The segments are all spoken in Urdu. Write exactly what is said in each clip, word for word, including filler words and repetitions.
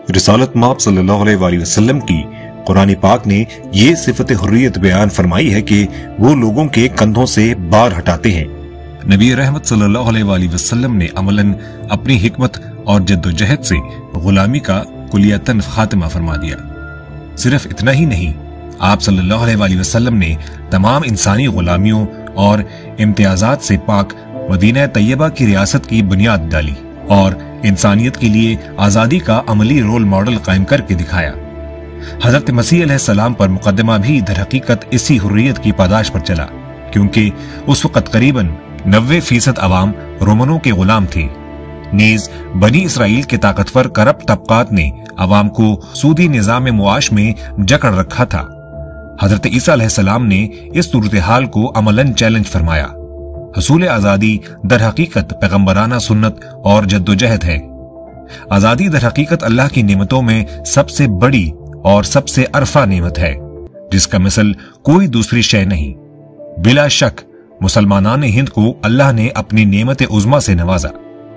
رسالت مآب صلی اللہ علیہ وآلہ وسلم کی قرآن پاک نے یہ صفت حریت بیان فرمائی ہے کہ وہ لوگوں کے کندھوں سے بار ہٹاتے ہیں۔ نبی رحمت صلی اللہ علیہ وآلہ وسلم نے عملاً اپنی حکمت اور جد و جہد سے غلامی کا کلیتاً خاتمہ فرما دیا۔ صرف اتنا ہی نہیں، آپ صلی اللہ علیہ وآلہ وسلم نے تمام انسانی غلامیوں اور امتیازات سے پاک مدینہ طیبہ کی ریاست کی بنیاد ڈالی اور انسانیت کے لیے آزادی کا عملی رول ماڈل قائم کر کے دکھایا۔ حضرت مسیح علیہ السلام پر مقدمہ بھی در حقیقت اسی حریت کی پاداش پر چلا، کیونکہ اس وقت قریباً نوے فیصد عوام رومنوں کے غلام تھے۔ نیز بنی اسرائیل کے طاقتور کرپٹ طبقات نے عوام کو سودی نظام معاش میں جکڑ رکھا تھا۔ حضرت عیسیٰ علیہ السلام نے اس صورتحال کو عملاً چیلنج فرمایا۔ حصول آزادی در حقیقت پیغمبرانہ سنت اور جد و جہد ہے۔ آزادی در حقیقت اللہ کی نعمتوں میں سب سے بڑی اور سب سے عرفہ نعمت ہے، جس کا مثل کوئی دوسری شے نہیں۔ بلا شک مسلمانان ہند کو اللہ نے اپنی نعمت عظمیٰ سے نوازا۔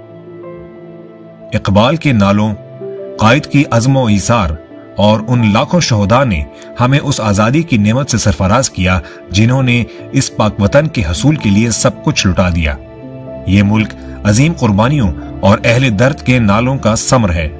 اقبال کے نالوں، قائد کی عزم و ایثار اور ان لاکھوں شہداء نے ہمیں اس آزادی کی نعمت سے سرفراز کیا جنہوں نے اس پاک وطن کے حصول کے لیے سب کچھ لٹا دیا۔ یہ ملک عظیم قربانیوں اور اہل درد کے نالوں کا ثمر ہے۔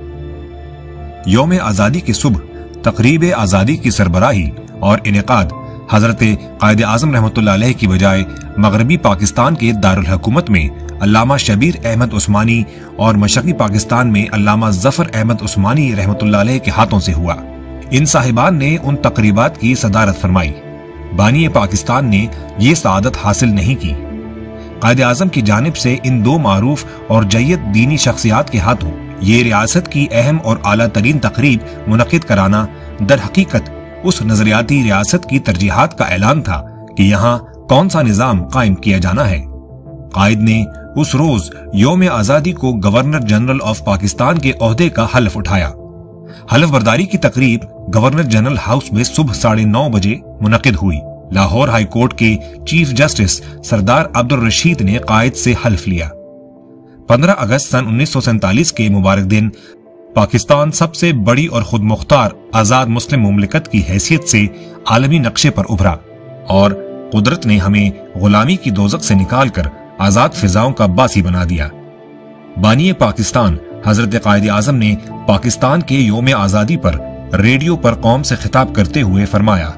یوم آزادی کی صبح تقریب آزادی کی سربراہی اور انعقاد حضرت قائد اعظم رحمۃ اللہ علیہ کی بجائے مغربی پاکستان کے دارالحکومت میں علامہ شبیر احمد عثمانی اور مشرقی پاکستان میں علامہ ظفر احمد عثمانی رحمۃ اللہ علیہ کے ہاتھوں سے ہوا۔ ان صاحبان نے ان تقریبات کی صدارت فرمائی۔ بانی پاکستان نے یہ سعادت حاصل نہیں کی۔ قائد اعظم کی جانب سے ان دو معروف اور جید دینی شخصیات کے ہاتھوں یہ ریاست کی اہم اور اعلیٰ ترین تقریب منعقد کرانا در حقیقت اس نظریاتی ریاست کی ترجیحات کا اعلان تھا کہ یہاں کون سا نظام قائم کیا جانا ہے۔ قائد نے اس روز یوم آزادی کو گورنر جنرل آف پاکستان کے عہدے کا حلف اٹھایا۔ حلف برداری کی تقریب گورنر جنرل ہاؤس میں صبح ساڑھے نو بجے منعقد ہوئی۔ لاہور ہائی کورٹ کے چیف جسٹس سردار عبد الرشید نے قائد سے حلف لیا۔ پندرہ اگست سن انیس سو سینتالیس کے مبارک دن پاکستان سب سے بڑی اور خود مختار آزاد مسلم مملکت کی حیثیت سے عالمی نقشے پر ابھرا اور قدرت نے ہمیں غلامی کی دوزخ سے نکال کر آزاد فضاؤں کا باسی بنا دیا۔ بانی پاکستان حضرت قائد اعظم نے پاکستان کے یوم آزادی پر ریڈیو پر قوم سے خطاب کرتے ہوئے فرمایا،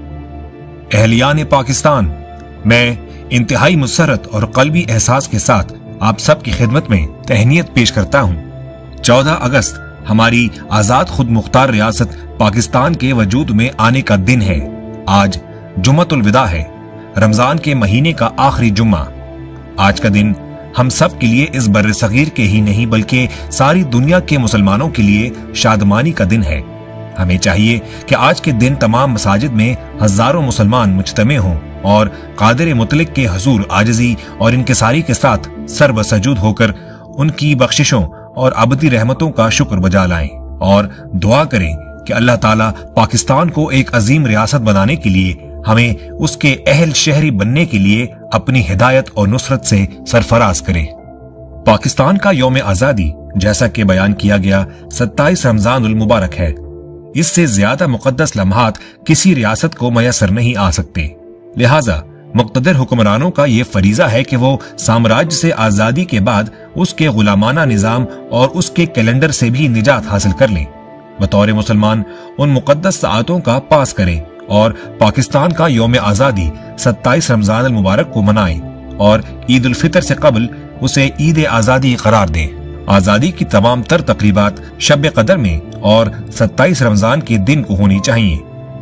اہلیان پاکستان، میں انتہائی مسرت اور قلبی احساس کے ساتھ آپ سب کی خدمت میں تہنیت پیش کرتا ہوں۔ چودہ اگست ہماری آزاد خود مختار ریاست پاکستان کے وجود میں آنے کا دن ہے۔ آج جمعۃ الوداع ہے، رمضان کے مہینے کا آخری جمعہ۔ آج کا دن ہم سب کے لیے اس بر صغیر کے ہی نہیں بلکہ ساری دنیا کے مسلمانوں کے لیے شادمانی کا دن ہے۔ ہمیں چاہیے کہ آج کے دن تمام مساجد میں ہزاروں مسلمان مجتمع ہوں اور قادر مطلق کے حضور عاجزی اور انکساری کے ساتھ سر بسجود ہو کر ان کی بخششوں اور ابدی رحمتوں کا شکر بجا لائیں اور دعا کریں کہ اللہ تعالیٰ پاکستان کو ایک عظیم ریاست بنانے کے لیے ہمیں اس کے اہل شہری بننے کے لیے اپنی ہدایت اور نصرت سے سرفراز کرے۔ پاکستان کا یوم آزادی جیسا کہ بیان کیا گیا ستائیس رمضان المبارک ہے۔ اس سے زیادہ مقدس لمحات کسی ریاست کو میسر نہیں آ سکتے، لہٰذا مقتدر حکمرانوں کا یہ فریضہ ہے کہ وہ سامراج سے آزادی کے بعد اس کے غلامانہ نظام اور اس کے کیلنڈر سے بھی نجات حاصل کر لیں۔ بطور مسلمان ان مقدس ساعتوں کا پاس کریں اور پاکستان کا یوم آزادی ستائیس رمضان المبارک کو منائیں اور عید الفطر سے قبل اسے عید آزادی قرار دیں۔ آزادی کی تمام تر تقریبات شب قدر میں اور ستائیس رمضان کے دن کو ہونی چاہیے۔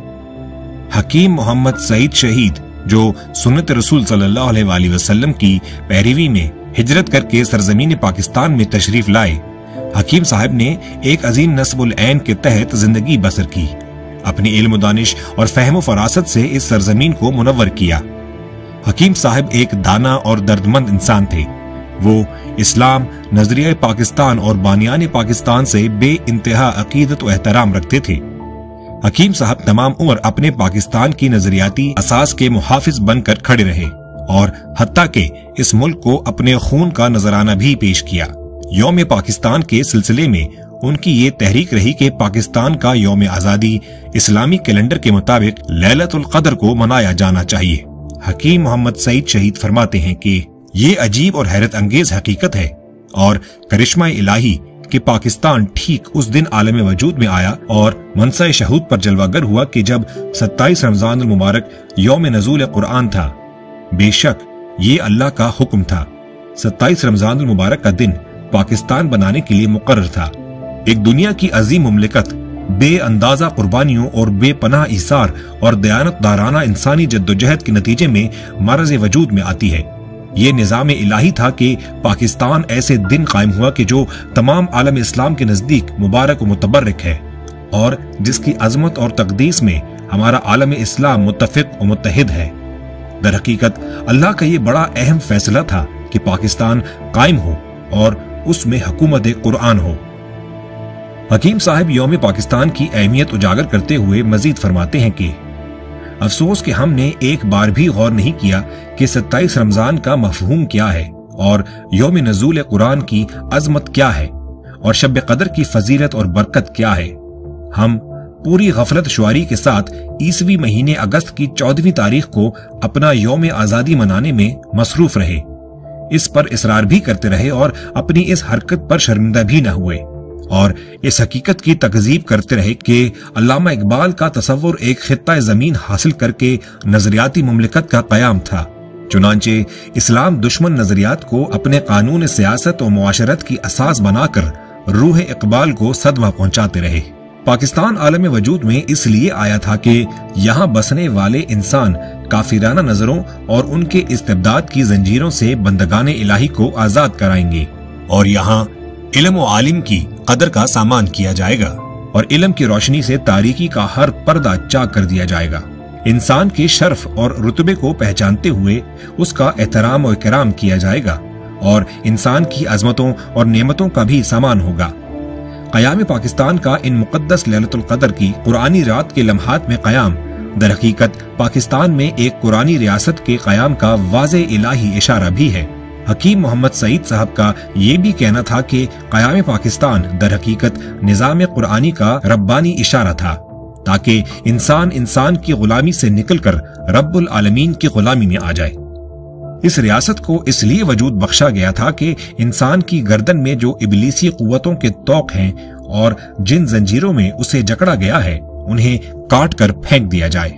حکیم محمد سعید شہید جو سنت رسول صلی اللہ علیہ وآلہ وسلم کی پیروی میں ہجرت کر کے سرزمین پاکستان میں تشریف لائے، حکیم صاحب نے ایک عظیم نسب العین کے تحت زندگی بسر کی، اپنی علم و دانش اور فہم و فراست سے اس سرزمین کو منور کیا۔ حکیم صاحب ایک دانا اور دردمند انسان تھے۔ وہ اسلام، نظریہ پاکستان اور بانیان پاکستان سے بے انتہا عقیدت و احترام رکھتے تھے۔ حکیم صاحب تمام عمر اپنے پاکستان کی نظریاتی اساس کے محافظ بن کر کھڑے رہے اور حتیٰ کہ اس ملک کو اپنے خون کا نذرانہ بھی پیش کیا۔ یوم پاکستان کے سلسلے میں ان کی یہ تحریک رہی کہ پاکستان کا یوم آزادی اسلامی کیلنڈر کے مطابق لیلۃ القدر کو منایا جانا چاہیے۔ حکیم محمد سعید شہید فرماتے ہیں کہ یہ عجیب اور حیرت انگیز حقیقت ہے اور کرشمہ الہی کہ پاکستان ٹھیک اس دن عالم وجود میں آیا اور منصہ شہود پر جلوہ گر ہوا کہ جب ستائیس رمضان المبارک یوم نزول قرآن تھا۔ بے شک یہ اللہ کا حکم تھا۔ ستائیس رمضان المبارک کا دن پاکستان بنانے کے لیے مقرر تھا۔ ایک دنیا کی عظیم مملکت بے اندازہ قربانیوں اور بے پناہ ایثار اور دیانت دارانہ انسانی جدوجہد کے نتیجے میں مرز وجود میں آتی ہے۔ یہ نظام الہی تھا کہ پاکستان ایسے دن قائم ہوا کہ جو تمام عالم اسلام کے نزدیک مبارک و متبرک ہے اور جس کی عظمت اور تقدیس میں ہمارا عالم اسلام متفق و متحد ہے۔ در حقیقت اللہ کا یہ بڑا اہم فیصلہ تھا کہ پاکستان قائم ہو اور اس میں حکومت قرآن ہو۔ حکیم صاحب یوم پاکستان کی اہمیت اجاگر کرتے ہوئے مزید فرماتے ہیں کہ افسوس کہ ہم نے ایک بار بھی غور نہیں کیا کہ ستائیس رمضان کا مفہوم کیا ہے اور یوم نزول قرآن کی عظمت کیا ہے اور شب قدر کی فضیلت اور برکت کیا ہے۔ ہم پوری غفلت شواری کے ساتھ عیسوی مہینے اگست کی چودہویں تاریخ کو اپنا یوم آزادی منانے میں مصروف رہے، اس پر اصرار بھی کرتے رہے اور اپنی اس حرکت پر شرمندہ بھی نہ ہوئے اور اس حقیقت کی تکذیب کرتے رہے کہ علامہ اقبال کا تصور ایک خطہ زمین حاصل کر کے نظریاتی مملکت کا قیام تھا۔ چنانچہ اسلام دشمن نظریات کو اپنے قانون سیاست و معاشرت کی اساس بنا کر روح اقبال کو صدمہ پہنچاتے رہے۔ پاکستان عالم وجود میں اس لیے آیا تھا کہ یہاں بسنے والے انسان کافرانہ نظروں اور ان کے استبداد کی زنجیروں سے بندگان الہی کو آزاد کرائیں گے اور یہاں علم و عالم کی قدر کا سامان کیا جائے گا اور علم کی روشنی سے تاریکی کا ہر پردہ چاک کر دیا جائے گا۔ انسان کے شرف اور رتبے کو پہچانتے ہوئے اس کا احترام و اکرام کیا جائے گا اور انسان کی عظمتوں اور نعمتوں کا بھی سامان ہوگا۔ قیام پاکستان کا ان مقدس لیلۃ القدر کی قرآنی رات کے لمحات میں قیام در حقیقت پاکستان میں ایک قرآنی ریاست کے قیام کا واضح الہی اشارہ بھی ہے۔ حکیم محمد سعید صاحب کا یہ بھی کہنا تھا کہ قیام پاکستان در حقیقت نظام قرآنی کا ربانی اشارہ تھا تاکہ انسان انسان کی غلامی سے نکل کر رب العالمین کی غلامی میں آ جائے۔ اس ریاست کو اس لیے وجود بخشا گیا تھا کہ انسان کی گردن میں جو ابلیسی قوتوں کے طوق ہیں اور جن زنجیروں میں اسے جکڑا گیا ہے انہیں کاٹ کر پھینک دیا جائے۔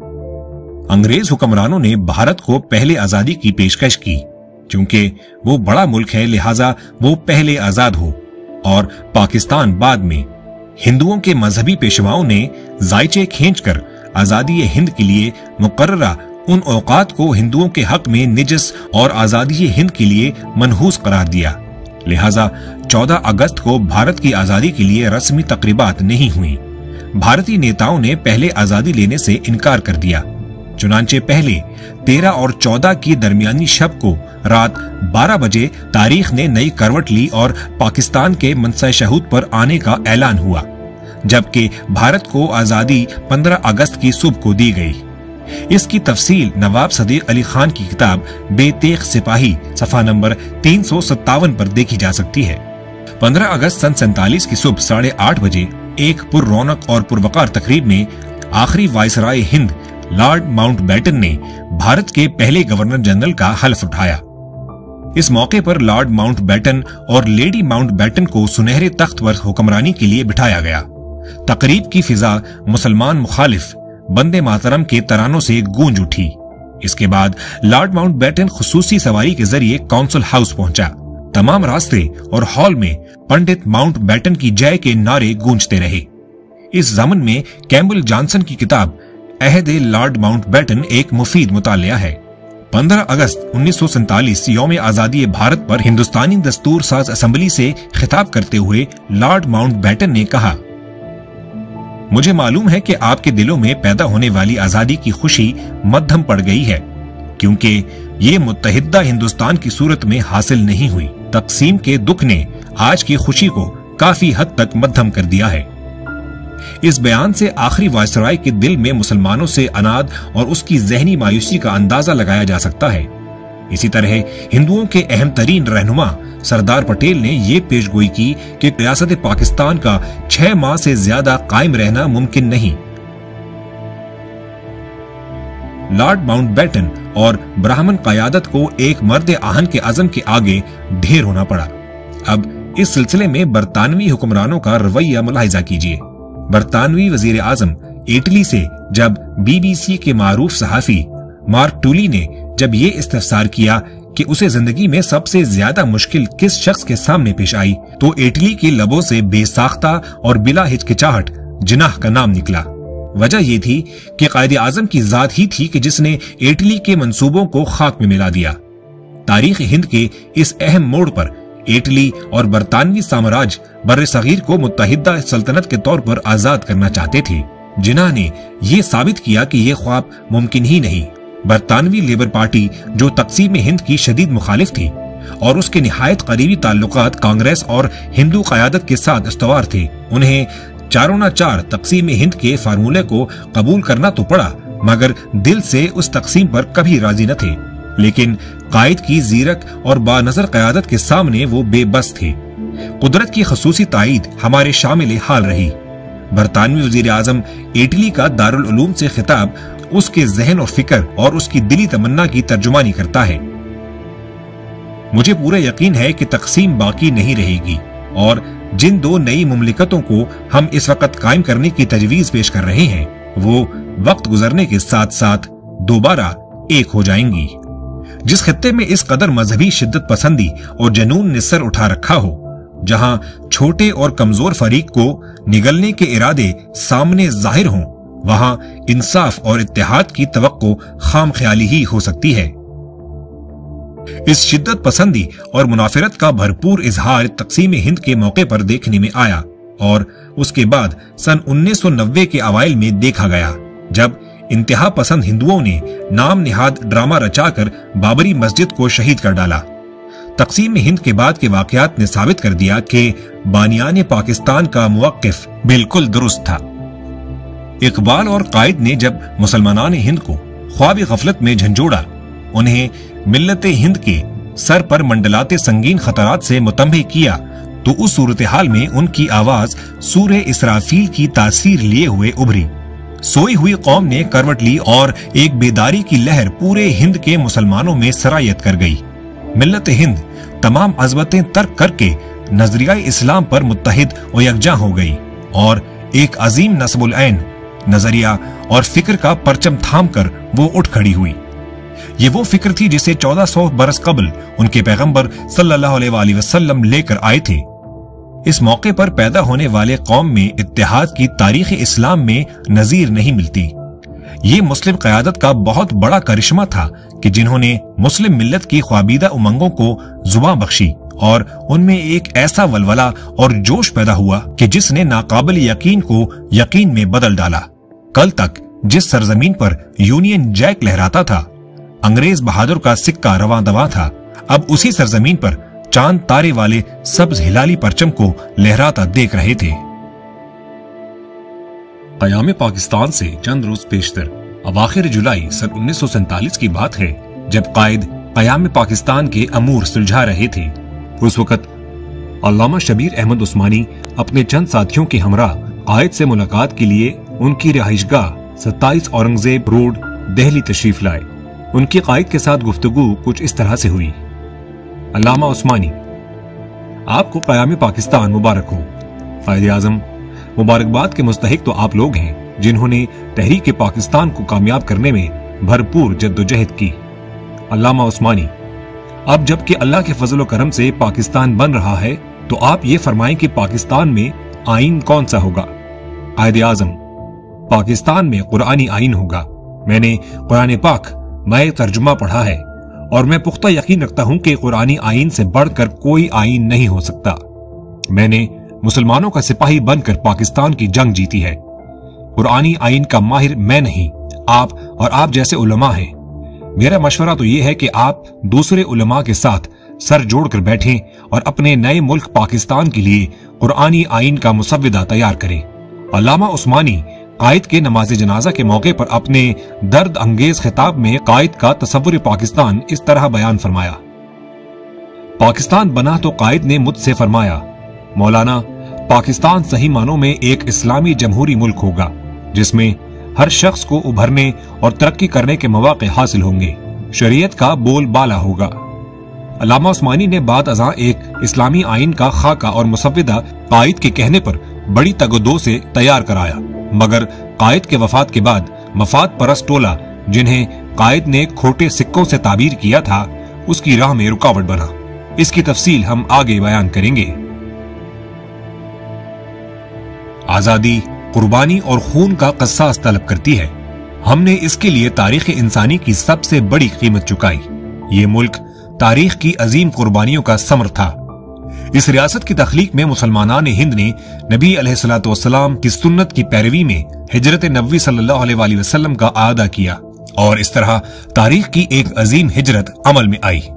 انگریز حکمرانوں نے بھارت کو پہلے آزادی کی پیشکش کی، چونکہ وہ بڑا ملک ہے لہٰذا وہ پہلے آزاد ہو، اور پاکستان بعد میں۔ ہندوؤں کے مذہبی پیشواؤں نے زائچے کھینچ کر آزادی ہند کے لیے مقررہ ان اوقات کو ہندوؤں کے حق میں نجس اور آزادی ہند کے لیے منحوس قرار دیا، لہٰذا چودہ اگست کو بھارت کی آزادی کے لیے رسمی تقریبات نہیں ہوئیں۔ بھارتی نیتاؤں نے پہلے آزادی لینے سے انکار کر دیا، چنانچہ پہلے تیرہ اور چودہ کی درمیانی شب کو رات بارہ بجے تاریخ نے نئی کروٹ لی اور پاکستان کے منصہ شہود پر آنے کا اعلان ہوا، جبکہ بھارت کو آزادی پندرہ اگست کی صبح کو دی گئی۔ اس کی تفصیل نواب صدیق علی خان کی کتاب بے تیغ سپاہی صفحہ نمبر تین سو ستاون پر دیکھی جا سکتی ہے۔ پندرہ اگست سن سینتالیس کی صبح ساڑھے آٹھ بجے ایک پر رونق اور پروقار تقریب میں آخری viceroy Hind lord Mountbatten نے بھارت کے پہلے گورنر جنرل کا حلف اٹھایا۔ اس موقع پر لارڈ ماؤنٹ بیٹن اور لیڈی ماؤنٹ بیٹن کو سنہرے تخت پر حکمرانی کے لیے بٹھایا گیا۔ تقریب کی فضا مسلمان مخالف بندے ماترم کے ترانوں سے گونج اٹھی۔ اس کے بعد لارڈ ماؤنٹ بیٹن خصوصی سواری کے ذریعے کونسل ہاؤس پہنچا۔ تمام راستے اور ہال میں پنڈت ماؤنٹ بیٹن کی جے کے نعرے گونجتے رہے۔ اس ضمن میں کیمبل جانسن کی کتاب عہد لارڈ ماؤنٹ بیٹن ایک مفید مطالعہ ہے۔ پندرہ اگست انیس سو سینتالیس یوم آزادی بھارت پر ہندوستانی دستور ساز اسمبلی سے خطاب کرتے ہوئے لارڈ ماؤنٹ بیٹن نے کہا، مجھے معلوم ہے کہ آپ کے دلوں میں پیدا ہونے والی آزادی کی خوشی مدھم پڑ گئی ہے، کیونکہ یہ متحدہ ہندوستان کی صورت میں حاصل نہیں ہوئی۔ تقسیم کے دکھ نے آج کی خوشی کو کافی حد تک مدھم کر دیا ہے۔ اس بیان سے آخری وائسرائے کے دل میں مسلمانوں سے اناد اور اس کی ذہنی مایوسی کا اندازہ لگایا جا سکتا ہے۔ اسی طرح ہندوؤں کے اہم ترین رہنما सरदार पटेल ने ये पेशगोई की कि रियासत पाकिस्तान का छह माह से ज्यादा कायम रहना मुमकिन नहीं। लॉर्ड माउंटबेटन और ब्राह्मण क़यादत को एक मर्द आहन के अज़म के आगे ढेर होना पड़ा। अब इस सिलसिले में बरतानवी हुक्मरानों का रवैया मुलाहिजा कीजिए। बरतानवी वजीर आजम इटली से जब बीबीसी के मारूफ सहाफी मार्क टूली ने जब ये इस्तफसार किया कि उसे जिंदगी में सबसे ज्यादा मुश्किल किस शख्स के सामने पेश आई, तो इटली के लबों से बेसाख्ता और बिला हिचकिचाहट जिनाह का नाम निकला। वजह यह थी कि कायदे आजम की जात ही थी कि जिसने इटली के मंसूबों को खाक में मिला दिया। तारीख हिंद के इस अहम मोड़ पर इटली और बरतानवी साम्राज्य बर्रे सगीर को मुत्तहिदा सल्तनत के तौर पर आजाद करना चाहते थे, जिन्हा ने यह साबित किया कि यह ख्वाब मुमकिन ही नहीं। बरतानवी लेबर पार्टी जो तकसीम हिंद की शदीद मुखालिफ थी और उसके निहायत करीबी ताल्लुकात कांग्रेस और हिंदू क़यादत के साथ इस्तवार थे, उन्हें चारों ना चार तकसीम हिंद के फार्मूले को कबूल करना तो पड़ा, मगर दिल से उस तकसीम पर कभी राजी न थे। लेकिन कायद की जीरक और बानजर क़यादत के सामने वो बेबस थे। कुदरत की खसूसी ताईद हमारे शामिल हाल रही। बरतानवी वजीर आजम इटली का दारुल उलूम से खिताब उसके जहन और फिक्र और उसकी दिली तमन्ना की तर्जुमानी करता है। मुझे पूरा यकीन है कि तकसीम बाकी नहीं रहेगी और जिन दो नई मुमलिकतों को हम इस वक्त कायम करने की तजवीज पेश कर रहे हैं, वो वक्त गुजरने के साथ साथ दोबारा एक हो जाएंगी। जिस खित्ते में इस कदर मजहबी शिद्दत पसंदी और जनून ने सर उठा रखा हो, जहां छोटे और कमजोर फरीक को निगलने के इरादे सामने जाहिर हों, वहां इंसाफ और इत्तेहाद की तवक्को खाम ख्याली ही हो सकती है। इस शिद्दत पसंदी और मुनाफिरत का भरपूर इजहार तकसीम हिंद के मौके पर देखने में आया और उसके बाद सन उन्नीस सौ नब्बे के अवाइल में देखा गया, जब इंतहा पसंद हिंदुओं ने नाम निहाद ड्रामा रचाकर बाबरी मस्जिद को शहीद कर डाला। तकसीम हिंद के बाद के वाकयात ने साबित कर दिया कि बानियान पाकिस्तान का मुवक्किफ बिल्कुल दुरुस्त था। इकबाल और कायद ने जब मुसलमानान हिंद को ख्वाब गफलत में झंझोड़ा, उन्हें मिल्लत हिंद के सर पर मंडलाते संगीन खतरात से मुतंबे किया, तो उस सूरत हाल में उनकी आवाज सूरे इसराफील की तासीर लिए हुए उभरी। सोई हुई कौम ने करवट ली और एक बेदारी की लहर पूरे हिंद के मुसलमानों में सरायत कर गई। मिल्लत हिंद तमाम अज़मतें तर्क करके नजरिया इस्लाम पर मुत्तहिद और यकजा हो गई और एक अजीम नस्बुल ऐन नजरिया और फिक्र का परचम थाम कर वो उठ खड़ी हुई। ये वो फिक्र थी जिसे चौदह सौ बरस कबल उनके पैगंबर सल्लल्लाहु अलैहि वसल्लम लेकर आए थे। इस मौके पर पैदा होने वाले कौम में इत्तेहाद की तारीख इस्लाम में नजीर नहीं मिलती। ये मुस्लिम क़यादत का बहुत बड़ा करिश्मा था कि जिन्होंने मुस्लिम मिल्लत की ख्वाबीदा उमंगों को जुबां बख्शी और उनमें एक ऐसा वलवला और जोश पैदा हुआ कि जिसने नाकाबिल यकीन को यकीन में बदल डाला। कल तक जिस सरजमीन पर यूनियन जैक लहराता था, अंग्रेज बहादुर का सिक्का रवां दवा था, अब उसी सरजमीन पर चांद तारे वाले सब्ज हिलाली परचम को लहराता देख रहे थे। क़याम पाकिस्तान से चंद रोज पेशतर अवाखिर जुलाई सन उन्नीस सौ सैतालीस की बात है, जब कायद क़याम पाकिस्तान के अमूर सुलझा रहे थे। उस वक्त अल्लामा शबीर अहमद उस्मानी अपने चंद साथियों के हमरा कायद से मुलाकात के लिए उनकी रिहाइशगाह सत्ताईस औरंगजेब रोड दिल्ली तशरीफ लाए। उनकी कायद के साथ गुफ्तगू कुछ इस तरह से हुई। अल्लामा उस्मानी, आपको क़याम पाकिस्तान मुबारक हो। कायद आज़म, मुबारकबाद के मुस्तहिक तो आप लोग हैं जिन्होंने तहरीक पाकिस्तान को कामयाब करने में भरपूर जद्दोजहद की। अल्लामा उस्मानी, अब जबकि अल्लाह के फजल व करम से पाकिस्तान बन रहा है, तो आप ये फरमाएं कि पाकिस्तान में आइन कौन सा होगा। कायद आज़म, पाकिस्तान में कुरानी आइन होगा। मैंने कुरान पाक मैं तर्जुमा पढ़ा है और मैं पुख्ता यकीन रखता हूं कि कुरानी आइन से बढ़कर कोई आइन नहीं हो सकता। मैंने मुसलमानों का सिपाही बनकर पाकिस्तान की जंग जीती है। कुरानी आइन का माहिर मैं नहीं, आप और आप जैसे उलमा हैं। मेरा मशवरा तो यह है कि आप दूसरे उलमा के साथ सर जोड़कर बैठें और अपने नए मुल्क पाकिस्तान के लिए कुरानी आइन का मुसव्विदा तैयार करें। अल्लामा उस्मानी कायद के नमाज जनाजा के मौके पर अपने दर्द अंगेज खिताब में कायद का तसव्वुर पाकिस्तान इस तरह बयान फरमाया। پاکستان بنا تو قائد نے مجھ سے فرمایا، مولانا، پاکستان صحیح معنوں میں ایک اسلامی جمہوری ملک ہوگا جس میں ہر شخص کو ابھرنے اور ترقی کرنے کے مواقع حاصل ہوں گے، شریعت کا بول بالا ہوگا۔ علامہ عثمانی نے بعد ازاں ایک اسلامی آئین کا خاکہ اور مسودہ قائد کے کہنے پر بڑی تگدو سے تیار کرایا، مگر قائد کے وفات کے بعد مفاد پرست ٹولہ جنہیں قائد نے کھوٹے سکوں سے تعبیر کیا تھا اس کی راہ میں رکاوٹ بنا۔ اس کی تفصیل ہم آگے بیان کریں گے۔ آزادی قربانی اور خون کا قصاص طلب کرتی ہے۔ ہم نے اس کے لیے تاریخ انسانی کی سب سے بڑی قیمت چکائی۔ یہ ملک تاریخ کی عظیم قربانیوں کا ثمر تھا۔ اس ریاست کی تخلیق میں مسلمانان ہند نے نبی علیہ الصلوۃ والسلام کی سنت کی پیروی میں ہجرت نبوی صلی اللہ علیہ وآلہ وسلم کا اعادہ کیا، اور اس طرح تاریخ کی ایک عظیم ہجرت عمل میں آئی۔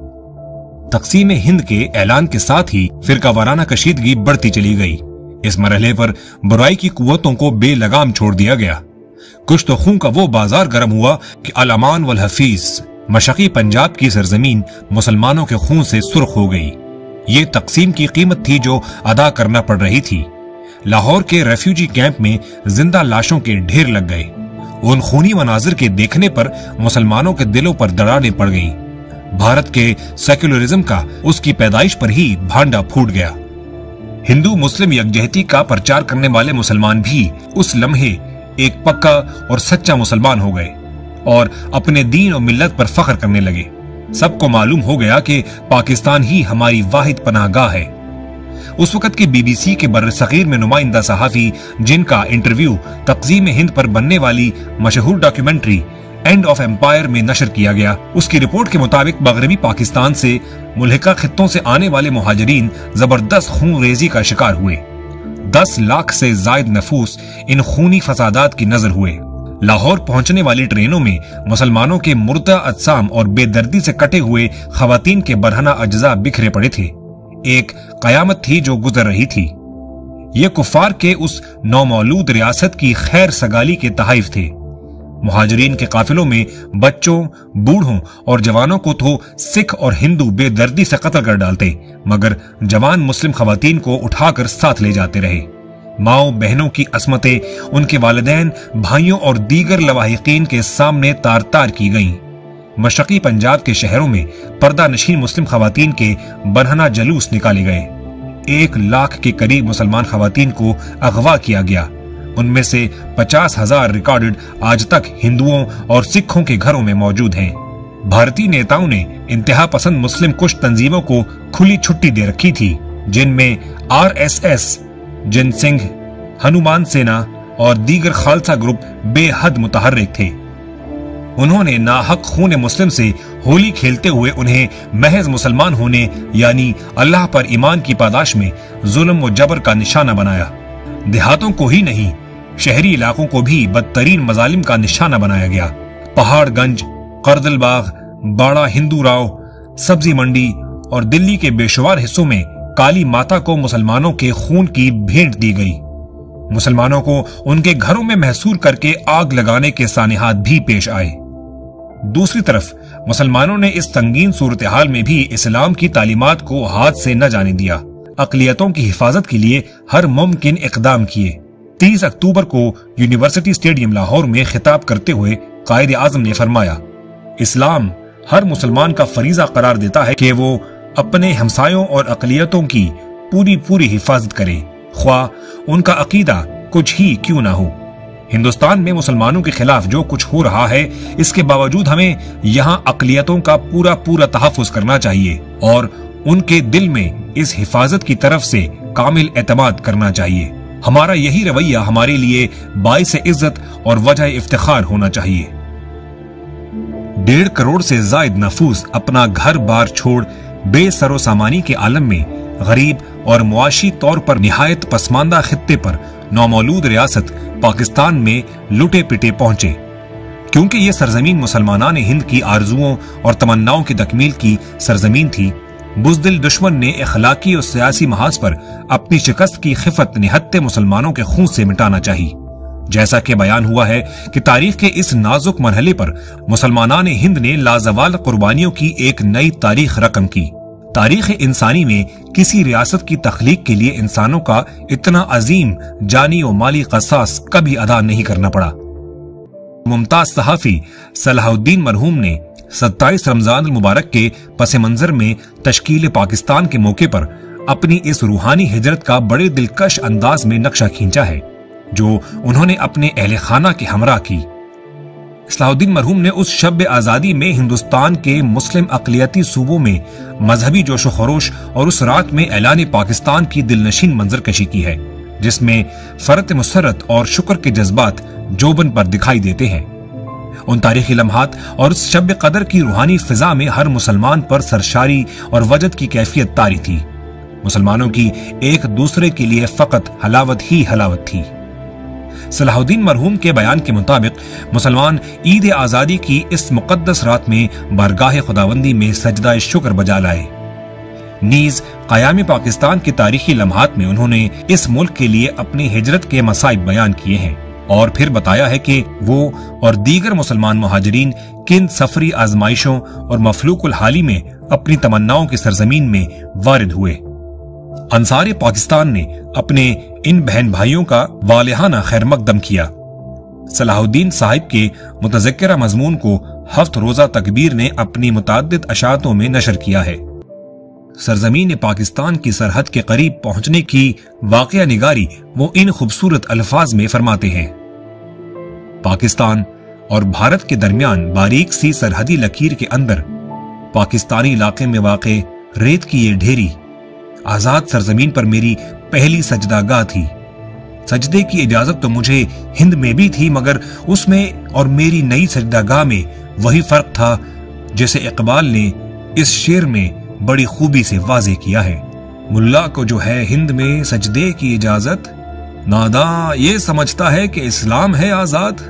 تقسیم ہند کے اعلان کے ساتھ ہی فرقہ وارانہ کشیدگی بڑھتی چلی گئی۔ اس مرحلے پر برائی کی قوتوں کو بے لگام چھوڑ دیا گیا۔ کچھ تو خون کا وہ بازار گرم ہوا کہ الامان والحفیظ مشرقی پنجاب کی سرزمین مسلمانوں کے خون سے سرخ ہو گئی۔ یہ تقسیم کی قیمت تھی جو ادا کرنا پڑ رہی تھی۔ لاہور کے ریفیوجی کیمپ میں زندہ لاشوں کے ڈھیر لگ گئے۔ ان خونی مناظر کے دیکھنے پر مسلمانوں کے دلوں پر دراڑیں پڑ گئیں۔ بھارت کے سیکولرزم کا اس کی پیدائش پر ہی بھانڈا پھوٹ گیا۔ ہندو مسلم یکجہتی کا پرچار کرنے والے مسلمان بھی اس لمحے ایک پکا اور سچا مسلمان ہو گئے اور اپنے دین اور ملت پر فخر کرنے لگے۔ سب کو معلوم ہو گیا کہ پاکستان ہی ہماری واحد پناہ گاہ ہے۔ اس وقت کے بی بی سی کے بر صغیر میں نمائندہ صحافی جن کا انٹرویو تقسیم ہند پر بننے والی مشہور ڈاکیومنٹری اینڈ آف امپائر میں نشر کیا گیا، اس کی رپورٹ کے مطابق مغربی پاکستان سے ملحقہ خطوں سے آنے والے مہاجرین زبردست خون ریزی کا شکار ہوئے۔ دس لاکھ سے زائد نفوس ان خونی فسادات کی نظر ہوئے۔ لاہور پہنچنے والی ٹرینوں میں مسلمانوں کے مردہ اجسام اور بے دردی سے کٹے ہوئے خواتین کے برہنہ اجزاء بکھرے پڑے تھے۔ ایک قیامت تھی جو گزر رہی تھی۔ یہ کفار کے اس نومولود ریاست کی خیر سگالی کے تحائف تھے۔ مہاجرین کے قافلوں میں بچوں، بوڑھوں اور جوانوں کو تو سکھ اور ہندو بے دردی سے قتل کر ڈالتے، مگر جوان مسلم خواتین کو اٹھا کر ساتھ لے جاتے رہے۔ ماؤں بہنوں کی عصمتیں ان کے والدین، بھائیوں اور دیگر لواحقین کے سامنے تار تار کی گئیں۔ مشرقی پنجاب کے شہروں میں پردہ نشین مسلم خواتین کے برہنہ جلوس نکالے گئے۔ ایک لاکھ کے قریب مسلمان خواتین کو اغوا کیا گیا۔ ان میں سے پچاس ہزار ریکارڈڈ آج تک ہندوؤں اور سکھوں کے گھروں میں موجود ہیں۔ بھارتی نیتاؤں نے انتہا پسند مسلم کش تنظیموں کو کھلی چھٹی دے رکھی تھی، جن میں آر ایس ایس، جن سنگھ، ہنومان سینا اور دیگر خالصہ گروپ بے حد متحرک تھے۔ انہوں نے ناحق خون مسلم سے ہولی کھیلتے ہوئے انہیں محض مسلمان ہونے یعنی اللہ پر ایمان کی پاداش میں ظلم و جبر کا نشانہ بنایا۔ دیہاتوں کو ہی نہیں، شہری علاقوں کو بھی بدترین مظالم کا نشانہ بنایا گیا۔ پہاڑ گنج، قردل باغ، باڑہ ہندو راؤ، سبزی منڈی اور دلی کے بے شمار حصوں میں کالی ماتا کو مسلمانوں کے خون کی بھیٹ دی گئی۔ مسلمانوں کو ان کے گھروں میں محصور کر کے آگ لگانے کے سانحات بھی پیش آئے۔ دوسری طرف مسلمانوں نے اس سنگین صورتحال میں بھی اسلام کی تعلیمات کو ہاتھ سے نہ جانے دیا، اقلیتوں کی حفاظت کے لیے ہر ممکن اقدام کیے۔ تیس اکتوبر کو یونیورسٹی اسٹیڈیم لاہور میں خطاب کرتے ہوئے قائد اعظم نے فرمایا، اسلام ہر مسلمان کا فریضہ قرار دیتا ہے کہ وہ اپنے ہمسایوں اور اقلیتوں کی پوری پوری حفاظت کرے، خواہ ان کا عقیدہ کچھ ہی کیوں نہ ہو۔ ہندوستان میں مسلمانوں کے خلاف جو کچھ ہو رہا ہے، اس کے باوجود ہمیں یہاں اقلیتوں کا پورا پورا تحفظ کرنا چاہیے اور ان کے دل میں اس حفاظت کی طرف سے کامل اعتماد کرنا چاہیے۔ ہمارا یہی رویہ ہمارے لیے باعث عزت اور وجہ افتخار ہونا چاہیے۔ ڈیڑھ کروڑ سے زائد نفوس اپنا گھر بار چھوڑ بے سر و سامانی کے عالم میں غریب اور معاشی طور پر نہایت پسماندہ خطے پر نومولود ریاست پاکستان میں لٹے پٹے پہنچے۔ کیونکہ یہ سرزمین مسلمانان ہند کی آرزوؤں اور تمناؤں کی تکمیل کی سرزمین تھی، بزدل دشمن نے اخلاقی اور سیاسی محاذ پر اپنی شکست کی خفت نہتے مسلمانوں کے خون سے مٹانا چاہی۔ جیسا کہ بیان ہوا ہے کہ تاریخ کے اس نازک مرحلے پر مسلمانان ہند نے لازوال قربانیوں کی ایک نئی تاریخ رقم کی۔ تاریخ انسانی میں کسی ریاست کی تخلیق کے لیے انسانوں کا اتنا عظیم جانی و مالی قصاص کبھی ادا نہیں کرنا پڑا۔ ممتاز صحافی صلاح الدین مرحوم نے ستائیس رمضان المبارک کے پس منظر میں تشکیل پاکستان کے موقع پر اپنی اس روحانی ہجرت کا بڑے دلکش انداز میں نقشہ کھینچا ہے جو انہوں نے اپنے اہل خانہ کے ہمراہ کی۔ صلاح الدین مرحوم نے اس شب آزادی میں ہندوستان کے مسلم اقلیتی صوبوں میں مذہبی جوش و خروش اور اس رات میں اعلان پاکستان کی دلنشین منظر کشی کی ہے، جس میں فرت مسرت اور شکر کے جذبات جوبن پر دکھائی دیتے ہیں۔ ان تاریخی لمحات اور اس شب قدر کی روحانی فضا میں ہر مسلمان پر سرشاری اور وجد کی کیفیت طاری تھی۔ مسلمانوں کی ایک دوسرے کے لیے فقط حلاوت ہی حلاوت تھی۔ صلاح الدین مرحوم کے بیان کے مطابق مسلمان عید آزادی کی اس مقدس رات میں بارگاہ خداوندی میں سجدہ شکر بجا لائے۔ نیز قیام پاکستان کے تاریخی لمحات میں انہوں نے اس ملک کے لیے اپنی ہجرت کے مصائب بیان کیے ہیں اور پھر بتایا ہے کہ وہ اور دیگر مسلمان مہاجرین کن سفری آزمائشوں اور مفلوق الحالی میں اپنی تمناؤں کی سرزمین میں وارد ہوئے۔ انصار پاکستان نے اپنے ان بہن بھائیوں کا والہانہ خیر مقدم کیا۔ صلاح الدین صاحب کے متذکرہ مضمون کو ہفت روزہ تکبیر نے اپنی متعدد اشاعتوں میں نشر کیا ہے۔ سرزمین پاکستان کی سرحد کے قریب پہنچنے کی واقعہ نگاری وہ ان خوبصورت الفاظ میں فرماتے ہیں: پاکستان اور بھارت کے درمیان باریک سی سرحدی لکیر کے اندر پاکستانی علاقے میں واقع ریت کی یہ ڈھیری آزاد سرزمین پر میری پہلی سجدہ گاہ تھی۔ سجدے کی اجازت تو مجھے ہند میں بھی تھی، مگر اس میں اور میری نئی سجدہ گاہ میں وہی فرق تھا جسے اقبال نے اس شعر میں بڑی خوبی سے واضح کیا ہے: ملا کو جو ہے ہند میں سجدے کی اجازت، ناداں یہ سمجھتا ہے کہ اسلام ہے آزاد۔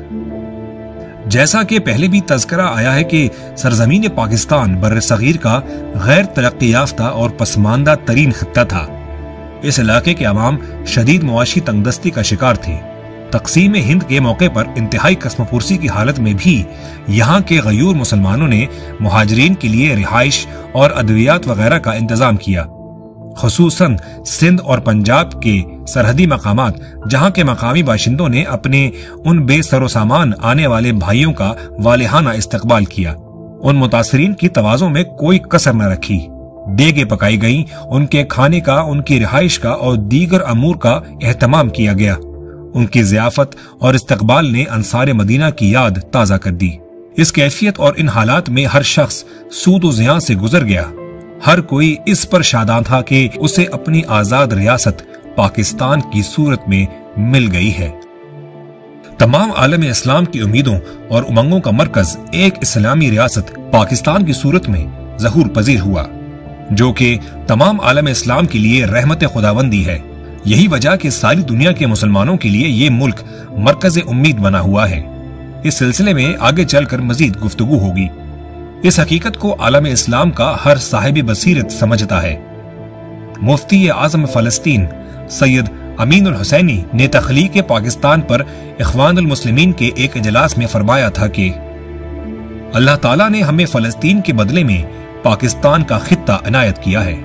جیسا کہ پہلے بھی تذکرہ آیا ہے کہ سرزمین پاکستان بر صغیر کا غیر ترقی یافتہ اور پسماندہ ترین خطہ تھا۔ اس علاقے کے عوام شدید معاشی تنگ دستی کا شکار تھے۔ تقسیم ہند کے موقع پر انتہائی قسم پرسی کی حالت میں بھی یہاں کے غیور مسلمانوں نے مہاجرین کے لیے رہائش اور ادویات وغیرہ کا انتظام کیا، خصوصاً سندھ اور پنجاب کے سرحدی مقامات، جہاں کے مقامی باشندوں نے اپنے ان بے سر و سامان آنے والے بھائیوں کا والہانہ استقبال کیا۔ ان متاثرین کی تواضع میں کوئی کسر نہ رکھی۔ دیگیں پکائی گئیں، ان کے کھانے کا، ان کی رہائش کا اور دیگر امور کا اہتمام کیا گیا۔ ان کی ضیافت اور استقبال نے انصار مدینہ کی یاد تازہ کر دی۔ اس کیفیت اور ان حالات میں ہر شخص سود و زیاں سے گزر گیا۔ ہر کوئی اس پر شاداں تھا کہ اسے اپنی آزاد ریاست پاکستان کی صورت میں مل گئی ہے۔ تمام عالم اسلام کی امیدوں اور امنگوں کا مرکز ایک اسلامی ریاست پاکستان کی صورت میں ظہور پذیر ہوا، جو کہ تمام عالم اسلام کے لیے رحمت خداوندی ہے۔ یہی وجہ کہ ساری دنیا کے مسلمانوں کے لیے یہ ملک مرکز امید بنا ہوا ہے۔ اس سلسلے میں آگے چل کر مزید گفتگو ہوگی۔ اس حقیقت کو عالم اسلام کا ہر صاحب بصیرت سمجھتا ہے۔ مفتی اعظم فلسطین سید امین الحسینی نے تخلیق پاکستان پر اخوان المسلمین کے ایک اجلاس میں فرمایا تھا کہ اللہ تعالیٰ نے ہمیں فلسطین کے بدلے میں پاکستان کا خطہ عنایت کیا ہے۔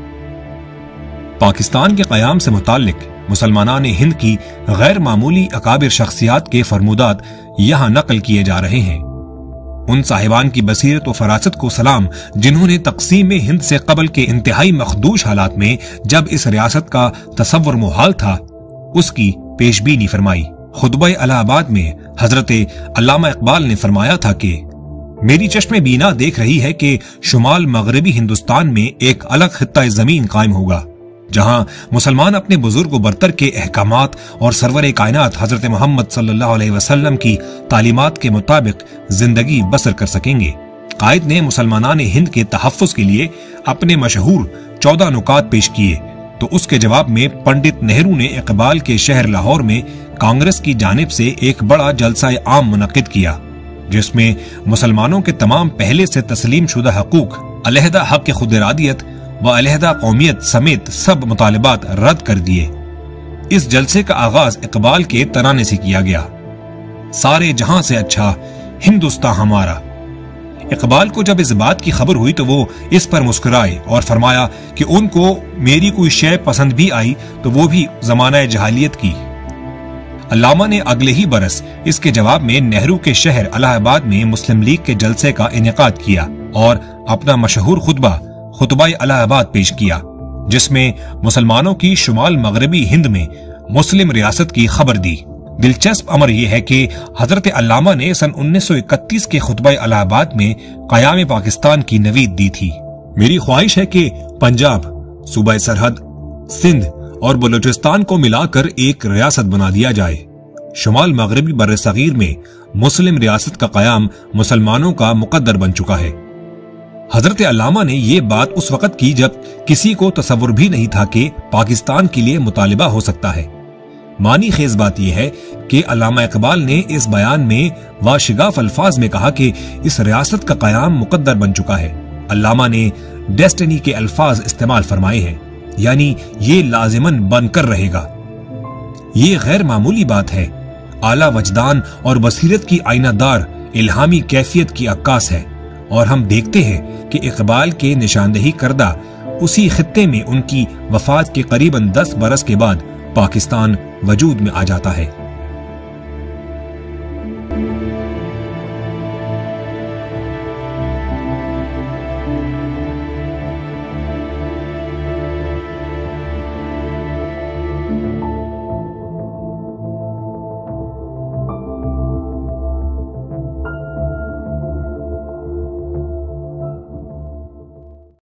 پاکستان کے قیام سے متعلق مسلمانان ہند کی غیر معمولی اکابر شخصیات کے فرمودات یہاں نقل کیے جا رہے ہیں۔ ان صاحبان کی بصیرت و فراست کو سلام جنہوں نے تقسیم ہند سے قبل کے انتہائی مخدوش حالات میں جب اس ریاست کا تصور محال تھا اس کی پیش بینی فرمائی۔ خطبہ الہ آباد میں حضرت علامہ اقبال نے فرمایا تھا کہ میری چشم بینا دیکھ رہی ہے کہ شمال مغربی ہندوستان میں ایک الگ خطہ زمین قائم ہوگا جہاں مسلمان اپنے بزرگ و برتر کے احکامات اور سرور کائنات حضرت محمد صلی اللہ علیہ وسلم کی تعلیمات کے مطابق زندگی بسر کر سکیں گے۔ قائد نے مسلمانان ہند کے تحفظ کے لیے اپنے مشہور چودہ نکات پیش کیے تو اس کے جواب میں پنڈت نہرو نے اقبال کے شہر لاہور میں کانگریس کی جانب سے ایک بڑا جلسہ عام منعقد کیا، جس میں مسلمانوں کے تمام پہلے سے تسلیم شدہ حقوق، علیحدہ حق خود ارادیت و علیحدہ قومیت سمیت سب مطالبات رد کر دیے۔ اس جلسے کا آغاز اقبال کے ترانے سے کیا گیا: سارے جہاں سے اچھا ہندوستان ہمارا۔ اقبال کو جب اس بات کی خبر ہوئی تو وہ اس پر مسکرائے اور فرمایا کہ ان کو میری کوئی شے پسند بھی آئی تو وہ بھی زمانہ جہالیت کی۔ علامہ نے اگلے ہی برس اس کے جواب میں نہرو کے شہر الہ آباد میں مسلم لیگ کے جلسے کا انعقاد کیا اور اپنا مشہور خطبہ خطبہ الہ آباد پیش کیا، جس میں مسلمانوں کی شمال مغربی ہند میں مسلم ریاست کی خبر دی۔ دلچسپ امر یہ ہے کہ حضرت علامہ نے سن انیس سو اکتیس کے خطبہ الہ آباد میں قیام پاکستان کی نوید دی تھی۔ میری خواہش ہے کہ پنجاب، صوبہ سرحد، سندھ اور بلوچستان کو ملا کر ایک ریاست بنا دیا جائے۔ شمال مغربی بر صغیر میں مسلم ریاست کا قیام مسلمانوں کا مقدر بن چکا ہے۔ حضرت علامہ نے یہ بات اس وقت کی جب کسی کو تصور بھی نہیں تھا کہ پاکستان کے لیے مطالبہ ہو سکتا ہے۔ معنی خیز بات یہ ہے کہ علامہ اقبال نے اس بیان میں واشگاف الفاظ میں کہا کہ اس ریاست کا قیام مقدر بن چکا ہے۔ علامہ نے ڈیسٹنی کے الفاظ استعمال فرمائے ہیں، یعنی یہ لازماً بن کر رہے گا۔ یہ غیر معمولی بات ہے، اعلیٰ وجدان اور بصیرت کی آئینہ دار الہامی کیفیت کی عکاس ہے، اور ہم دیکھتے ہیں کہ اقبال کے نشاندہی کردہ اسی خطے میں ان کی وفات کے قریباً دس برس کے بعد پاکستان وجود میں آ جاتا ہے۔